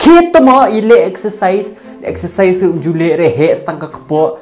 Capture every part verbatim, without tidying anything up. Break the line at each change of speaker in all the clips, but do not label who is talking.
kita mau ile exercise exercise jule rehe setengah kepo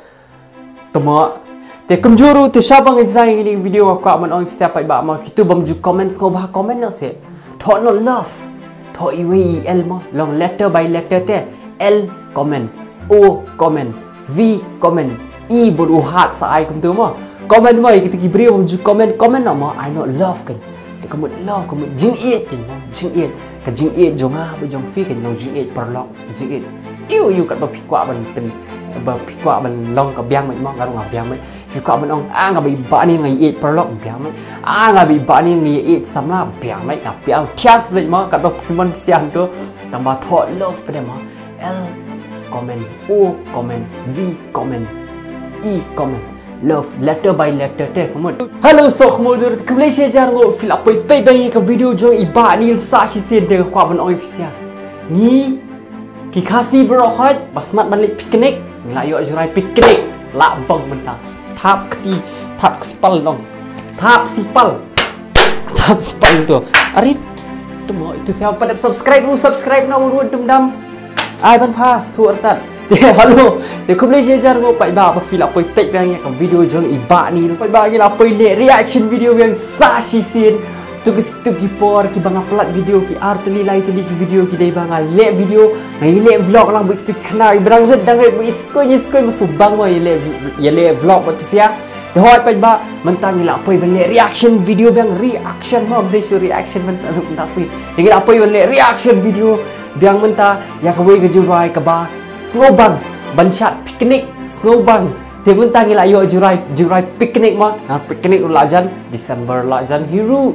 temo te kemjuru te syabang design ini video aku aman on siapa ba ma kita bamju comment ngobah comment no se tho no love tho iwe l mo long letter by letter te l comment o comment v comment i bodu hat sa ai kum tu mo comment mo kita ki beri bamju comment comment no mo I not love kan kamu love kamu jing iaid kan jing iaid ka jing iaid jong ha ba jong fi kan long jing iaid perlok jing iaid iu iu kat ba phikwa ban pen ba phikwa ban long ka biang mai mo ka long biang mai phikwa ban ong a nga bi ba ni ngai iaid perlok biang mai a nga bi ba ni ngai iaid samla biang mai ka biang thias mai mo kat ba phimon sian tu tamba tho love pa mo l comment o comment v comment e comment love letter by letter te kamu hello shohkhmow dur kembali saya ngo fil apa pe bang ke video jo iba ni sa shi sen de kwa ban oi fisia ni ki khasi bro hot basmat balik piknik la yo jrai piknik la bang mentang thap kti thap sipal long thap sipal thap sipal tu arit tu mo itu siapa pada subscribe lu subscribe na uru dum dam ai ban pas tu artat hello thì không lấy chơi chơi ngô phải bảo và phi là quay tệ với anh video cho ý bạn đi phải bảo như là quay lệ reaction video yang sa si sin tu cái tu cái por cái bang upload video cái art li lai tu cái video cái đây bang lệ video ngày lệ vlog lang bị tu kenal berang red dang red iskoi iskoi masuk bang mai lệ lệ vlog betul sia thì hỏi phải bảo mình ta như là quay lệ reaction video bang reaction mà đây show reaction mình ta mình ta si như là quay lệ reaction video bang mình ta ya quay cái jurai cái ba snowbang banshat piknik snowbang thì mình ta nghĩ lại yo jurai jurai piknik mà à, piknik lajan December lajan hero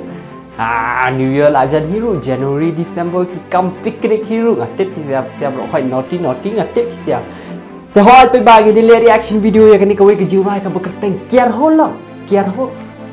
à New Year lajan hero January December ki kam piknik hero à tip siap siap lo khoi naughty naughty à tip siap thì hỏi tôi ba cái đi reaction video ya cái này cái cái jurai cái bekerteng kiar ho lok kiar ho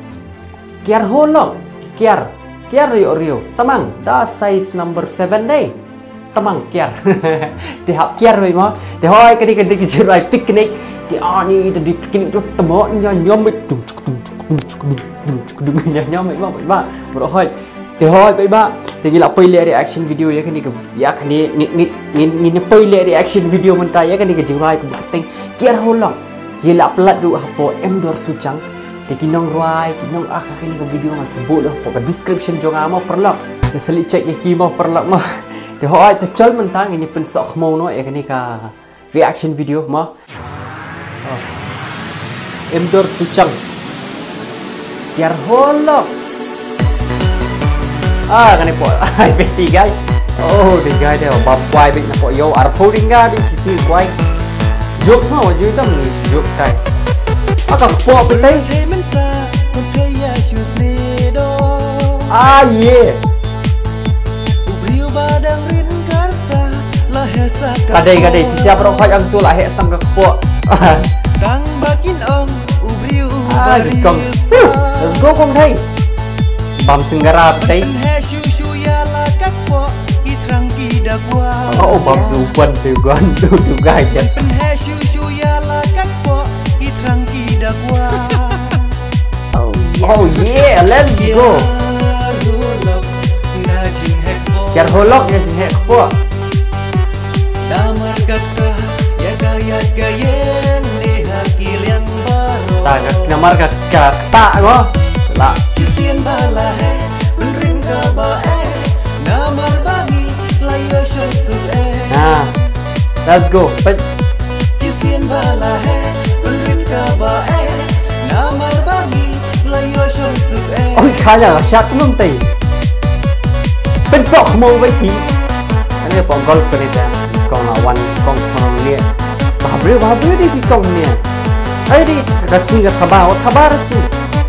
kiar ho lok kiar kiar rio rio tamang da size number seven day tamang kiar thì học kiar rồi mà thì hỏi cái đi cái đi cái jurai picnic thì ani thì đi picnic tu temo nya nyom mai tung tung tung tung tung nya nyom mai ba ba bro hỏi thì hỏi bây ba thì gila pile reaction video ya kan ni ya kan ni ni ni ni pile reaction video mình ta ya kan ni cái jurai cái teng kiar ho lok gila upload du hapo em dor suchang thì kinong rwai kinong ak kan ni cái video ngan sebut dah pokok description jong mau perlok thì seli check ya ki mau perlok mah thì hỏi tôi chơi mình tăng ini pen shohkhmow no ya ini ka reaction video ma em dor suchang kiar ho lok ah kan po ai beti guys oh the guy dia bab quay bị po yo ar podinga di sisi quay jokes ma wajud tam ni jokes kai aka po betai ah yeah kadai kadai siapa orang kau yang tu lah hek sang kepo ah kong let's go kong thai bam singgara thai oh bam su quan tu quan tu tu gai je oh yeah let's go kiar ho lok ya jing hek kepo damar kata ya gaya gayeng di hakil yang baroh ta namar ka kata go la sisien bala he rin ka ba e namar bangi layo shon su e nah let's go but sisien bala he rin ka ba e namar bangi layo shon su e ôi khá là sát luôn tì bên shohkhmow với thì anh ấy bọn golf cái này ta còn là one con con lia bahab rio bahab rio di kong nia ai di kasih ke thabao thabar sih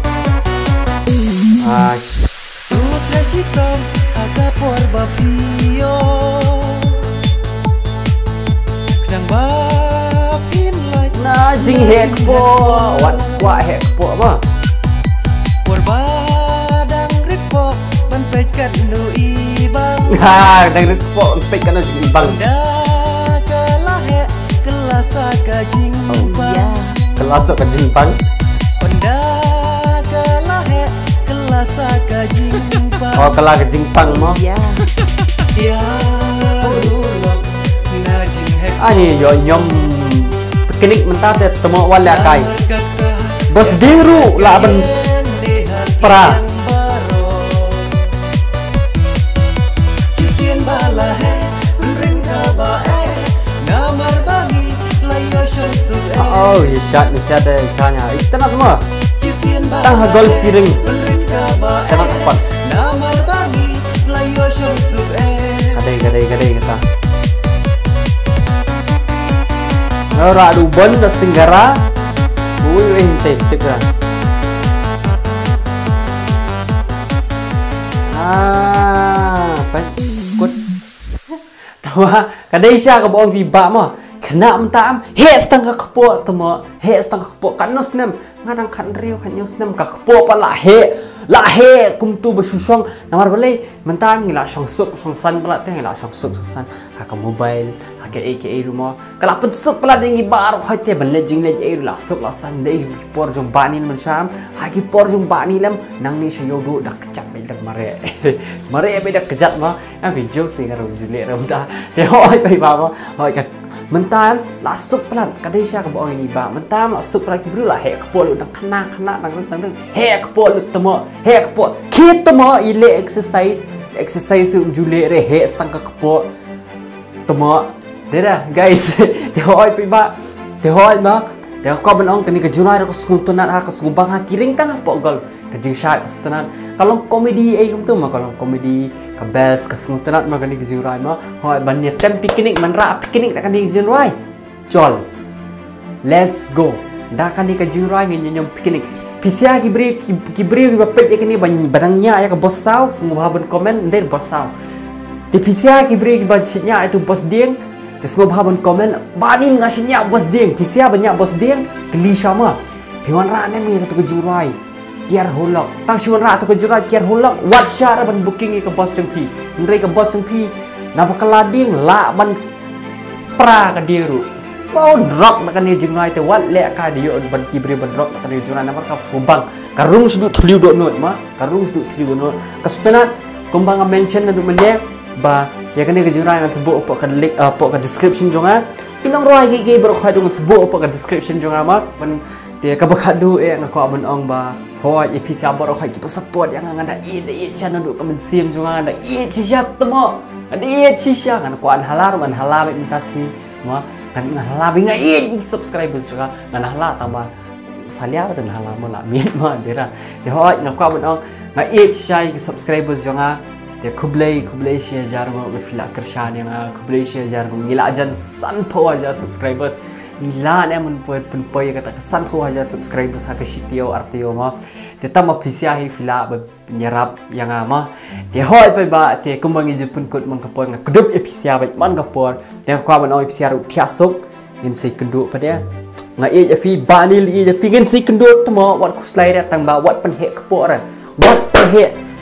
ah putra hitam agak por bapio kedang bapin like na jing hek po wat wa hek po apa por badang rit po ban pekat nu ibang ha dang rit po pekat nu ibang kelasa ka jingpang kelasa ka jingpang panda kalahe kelasa ka jingpang oh kelasa ka jingpang mo ya ya Ani yo nyom piknik mentah te temo wala kai. Bos diru la ben pra. Oh, ya shot ni siapa kanya. Itu nak semua. Tang golf kiring. Tang apa? Kadai kadai kadai kata. Ora ruban da singgara. Ui ente tikra. Ah, apa? Kut. Tawa kadai sya ka boong tiba mo. Kena mentam, he setengah kepo temo, he setengah kepo kanus nem, ngadang kan riu kan nyus nem ka kepo pa la he, la he kum tu bersusong, namar balai mentam ngila song suk song san pala teh ngila song suk song san, haka mobile, haka A K A rumah, kalau pensuk pala dengi baru hati balai jing lej A la suk la san dei por jong bani mencam, haki por jong bani lem, nang ni sayo du dak kejat bedak mare, mare bedak kejat mah, tapi joke sih kalau julek ramda, teh hoi pai bapa, hoi ka mentam lasuk pelan kadai sya ke boong ini ba mentam lasuk pelan kibru lah he kepo lu dang kena kena dang dang dang he kepo lu temo he kepo kit temo ile exercise exercise jule re he stang ke kepo temo dera guys te hoi pi ba te hoi ma te ko benong kini ke junai ko skum tunat ha ko skum ha kiring tang po golf ke jing shot stenan kalau komedi ai kum tu ma kalau komedi ke best ke skum tunat ma kini ke junai ma hoi banyak tem piknik man ra piknik nak kini ke junai jol let's go dah kini ke junai ngi nyom piknik pisia kibri kibri bapet kini badangnya ya ke bosau semua haban komen der bosau ti pisia kibri bajnya itu bos ding te semua haban komen banin ngasihnya bos ding pisia banyak bos ding keli sama piwan ra nem ni ke junai K I A R Ho Lok tang siwan ra tu ke junai K I A R Ho Lok wat syara ban booking ke bos jengpi ndrei ke bos jengpi na bakalading la ban pra ke diru mau drop nak ni junai te wat le ka dio ban kibri ban drop nak ni junai na ka subang karung sudu thliu do not ma karung sudu thliu do not kasutana kumbang mention na du mene ba ya kani ke junai ngan sebut apa ke link apa ke description jonga inong roi ge ge bro khadu ngan sebut apa ke description jonga ma ban dia ka bakadu e ngako abon ong ba hoi e pisa bro khai ki support yang ngada e de e channel du kamen sim jonga ngada e chisya temo ada e chisya ngan ko an halar ngan halar intasi ma kan halar binga e subscribers juga ngan halar tambah salia dan halar mo la min ma dera dia hoi ngako abon ong na e chisya ki subscribers jonga dia kublai kublai share jar mo be fila kershan yang kublai share jar mo ngila ajan san po aja subscribers nila ne mun poet pun poy kata san po aja subscribers ha ke shitio artio ma dia tama pisia hi fila be nyerap yang ama dia hoi pe ba te kumbangi jepun kut mang kapon ngak kedup episia ba man kapon dia kwa ban oi episia ru tiasuk ngin sei kenduk pada ngai e fi banil e fi ngin sei kenduk temo wat kuslai ra tang ba wat pen he kapo ra wat pen he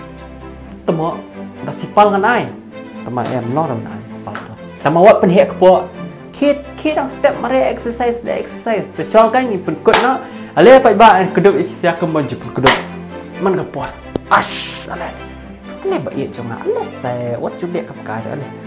temo da sipal kan ai tama em lo ram ai sipal to tama wat pen he kapo kit kit ang step mare exercise the exercise to chol kan ni pen kut na ale pa ba an kedup episia kem ban jepun kedup man kapo ash ale ale ba e jonga ale sai wat chu le kap ka ale